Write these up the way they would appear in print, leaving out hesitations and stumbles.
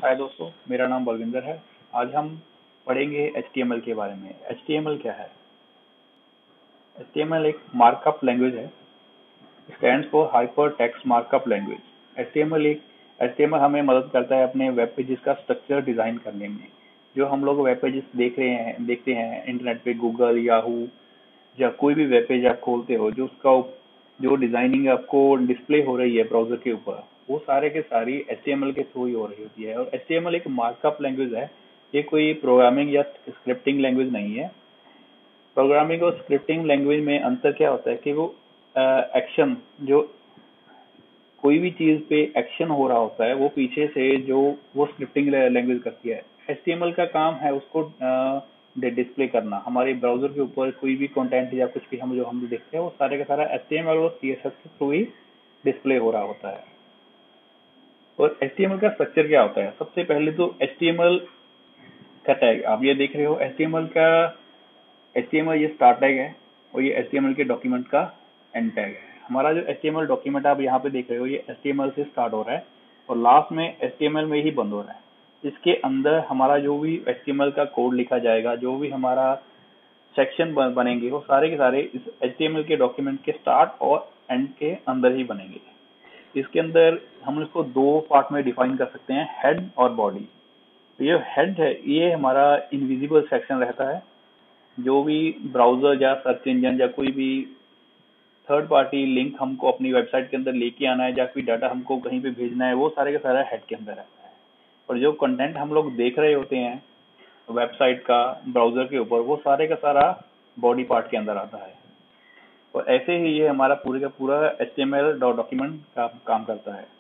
हाय दोस्तों, मेरा नाम बलविंदर है। आज हम पढ़ेंगे HTML के बारे में। HTML क्या है? HTML एक मार्कअप लैंग्वेज है। Stands for hyper text markup language. HTML हमें मदद करता है अपने वेब पेजेस का स्ट्रक्चर डिजाइन करने में। जो हम लोग वेब पेजेस देखते हैं इंटरनेट पे, गूगल, याहू या कोई भी वेब पेज आप खोलते हो, जो डिजाइनिंग आपको डिस्प्ले हो रही है ब्राउजर के ऊपर, वो सारे के सारी HTML के थ्रू ही हो रही होती है। और HTML एक मार्कअप लैंग्वेज है। ये कोई प्रोग्रामिंग या स्क्रिप्टिंग लैंग्वेज नहीं है। प्रोग्रामिंग और स्क्रिप्टिंग लैंग्वेज में अंतर क्या होता है कि वो एक्शन, जो कोई भी चीज पे एक्शन हो रहा होता है, वो पीछे से जो वो स्क्रिप्टिंग लैंग्वेज करती है। HTML का काम है उसको डिस्प्ले करना। हमारे ब्राउजर के ऊपर कोई भी कंटेंट या कुछ भी हम देखते हैं, वो सारे का सारा HTML और CSS के थ्रू ही डिस्प्ले हो रहा होता है। और HTML का स्ट्रक्चर क्या होता है? सबसे पहले तो HTML का टैग आप ये देख रहे हो। HTML ये स्टार्ट टैग है और ये HTML के डॉक्यूमेंट का एंड टैग है। हमारा जो HTML डॉक्यूमेंट आप यहाँ पे देख रहे हो, ये HTML से स्टार्ट हो रहा है और लास्ट में HTML में ही बंद हो रहा है। इसके अंदर हमारा जो भी HTML का कोड लिखा जाएगा, जो भी हमारा सेक्शन बनेंगे, वो सारे के सारे इस HTML के डॉक्यूमेंट के स्टार्ट और एंड के अंदर ही बनेंगे। इसके अंदर हम इसको दो पार्ट में डिफाइन कर सकते हैं, हेड और बॉडी। तो ये हेड है, ये हमारा इनविजिबल सेक्शन रहता है। जो भी ब्राउजर या सर्च इंजन या कोई भी थर्ड पार्टी लिंक हमको अपनी वेबसाइट के अंदर लेके आना है या कोई डाटा हमको कहीं पे भेजना है, वो सारे का सारा हेड के अंदर रहता है। और जो कंटेंट हम लोग देख रहे होते हैं वेबसाइट का ब्राउजर के ऊपर, वो सारे का सारा बॉडी पार्ट के अंदर आता है। और ऐसे ही ये हमारा पूरे का पूरा HTML डॉक्यूमेंट का काम करता है।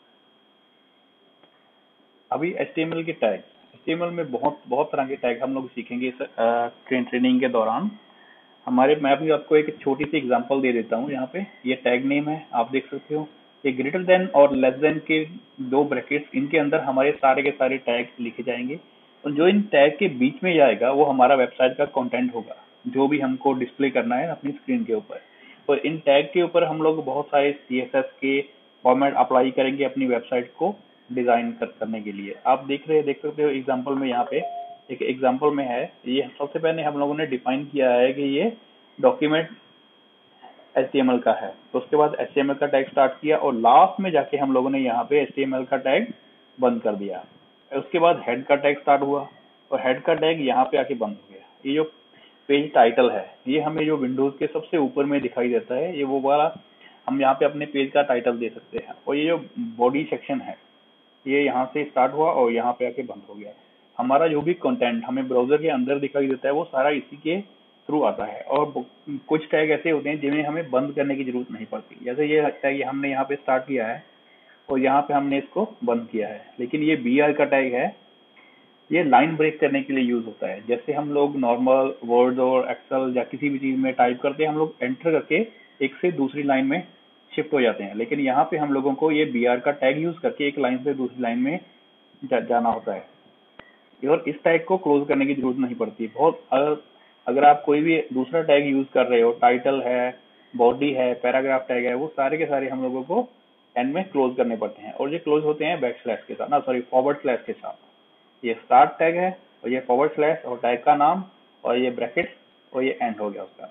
अभी HTML के टैग, HTML में बहुत बहुत तरह के टैग हम लोग सीखेंगे इस ट्रेनिंग के दौरान। मैं अभी आपको एक छोटी सी एग्जांपल दे देता हूँ। यहाँ पे ये टैग नेम है, आप देख सकते हो। ये ग्रेटर देन और लेस देन के दो ब्रैकेट्स, इनके अंदर हमारे सारे के सारे टैग लिखे जाएंगे। और जो इन टैग के बीच में जाएगा, वो हमारा वेबसाइट का कंटेंट होगा, जो भी हमको डिस्प्ले करना है अपनी स्क्रीन के ऊपर। और इन टैग के ऊपर हम लोग बहुत सारे CSS के फॉर्मेट अप्लाई करेंगे अपनी वेबसाइट को डिजाइन करने के लिए। आप देख सकते हो एग्जांपल में, यहाँ पे एक एग्जांपल में है। ये सबसे पहले हम लोगों ने डिफाइन किया है कि ये डॉक्यूमेंट HTML का है। तो उसके बाद HTML का टैग स्टार्ट किया और लास्ट में जाके हम लोगों ने यहाँ पे HTML का टैग बंद कर दिया। उसके बाद हेड का टैग स्टार्ट हुआ और हेड का टैग यहाँ पे आके बंद हो गया। ये जो पेज टाइटल है, ये हमें जो विंडोज के सबसे ऊपर में दिखाई देता है, ये वो वाला हम यहाँ पे अपने पेज का टाइटल दे सकते हैं। और ये जो बॉडी सेक्शन है, ये यहाँ से स्टार्ट हुआ और यहाँ पे आके बंद हो गया। हमारा जो भी कंटेंट हमें ब्राउजर के अंदर दिखाई देता है, वो सारा इसी के थ्रू आता है। और कुछ टैग ऐसे होते हैं जिन्हें हमें बंद करने की जरूरत नहीं पड़ती। जैसे ये टैग हमने यहाँ पे स्टार्ट किया है और यहाँ पे हमने इसको बंद किया है। लेकिन ये BR का टैग है, ये लाइन ब्रेक करने के लिए यूज होता है। जैसे हम लोग नॉर्मल वर्ड और एक्सेल या किसी भी चीज में टाइप करते हैं, हम लोग एंटर करके एक से दूसरी लाइन में शिफ्ट हो जाते हैं। लेकिन यहाँ पे हम लोगों को ये BR का टैग यूज करके एक लाइन से दूसरी लाइन में जाना होता है। और इस टैग को क्लोज करने की जरूरत नहीं पड़ती। अगर आप कोई भी दूसरा टैग यूज कर रहे हो, टाइटल है, बॉडी है, पैराग्राफ टैग है, वो सारे के सारे हम लोगों को एंड में क्लोज करने पड़ते हैं। और ये क्लोज होते हैं बैक स्लैश के साथ, ना सॉरी, फॉरवर्ड स्लैश के साथ। ये स्टार्ट टैग है और ये फॉरवर्ड स्लैश और टैग का नाम और ये ब्रैकेट और ये एंड हो गया उसका।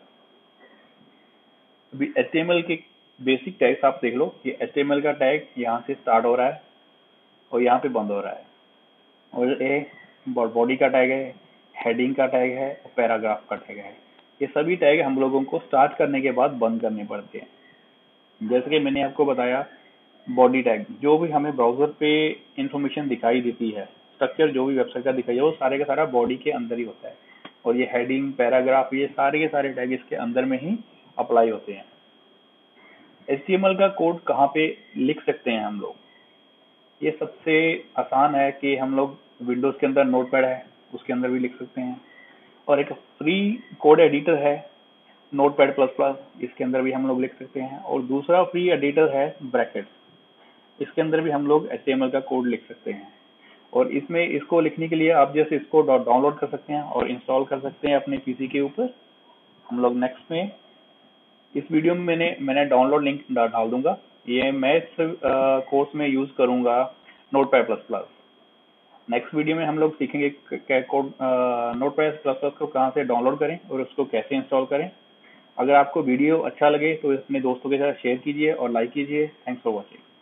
अभी HTML के बेसिक टैग्स आप देख लो। ये HTML का टैग यहाँ से स्टार्ट हो रहा है और यहाँ पे बंद हो रहा है। और ये बॉडी का टैग है, हेडिंग का टैग है और पैराग्राफ का टैग है। ये सभी टैग हम लोगों को स्टार्ट करने के बाद बंद करने पड़ते हैं। जैसे कि मैंने आपको बताया, बॉडी टैग, जो भी हमें ब्राउजर पे इंफॉर्मेशन दिखाई देती है, स्ट्रक्चर जो भी वेबसाइट का दिखाई है, वो सारे का सारा बॉडी के अंदर ही होता है। और ये हेडिंग, पैराग्राफ, ये सारे के सारे टैग इसके अंदर में ही अप्लाई होते हैं। HTML का कोड कहाँ पे लिख सकते हैं हम लोग? ये सबसे आसान है कि हम लोग विंडोज के अंदर नोटपैड है, उसके अंदर भी लिख सकते हैं। और एक फ्री कोड एडिटर है नोटपैड प्लस प्लस, इसके अंदर भी हम लोग लिख सकते हैं। और दूसरा फ्री एडिटर है ब्रैकेट, इसके अंदर भी हम लोग HTML का कोड लिख सकते हैं। और इसमें इसको लिखने के लिए आप जैसे इसको डाउनलोड कर सकते हैं और इंस्टॉल कर सकते हैं अपने PC के ऊपर। हम लोग नेक्स्ट में इस वीडियो में मैंने डाउनलोड लिंक डाल दूंगा। ये मैं इस कोर्स में यूज करूंगा notepad plus plus. Next video में हम लोग सीखेंगे कोड नोटपैड प्लस प्लस को कहाँ से डाउनलोड करें और उसको कैसे इंस्टॉल करें। अगर आपको वीडियो अच्छा लगे तो अपने दोस्तों के साथ शेयर कीजिए और लाइक कीजिए। Thanks for watching.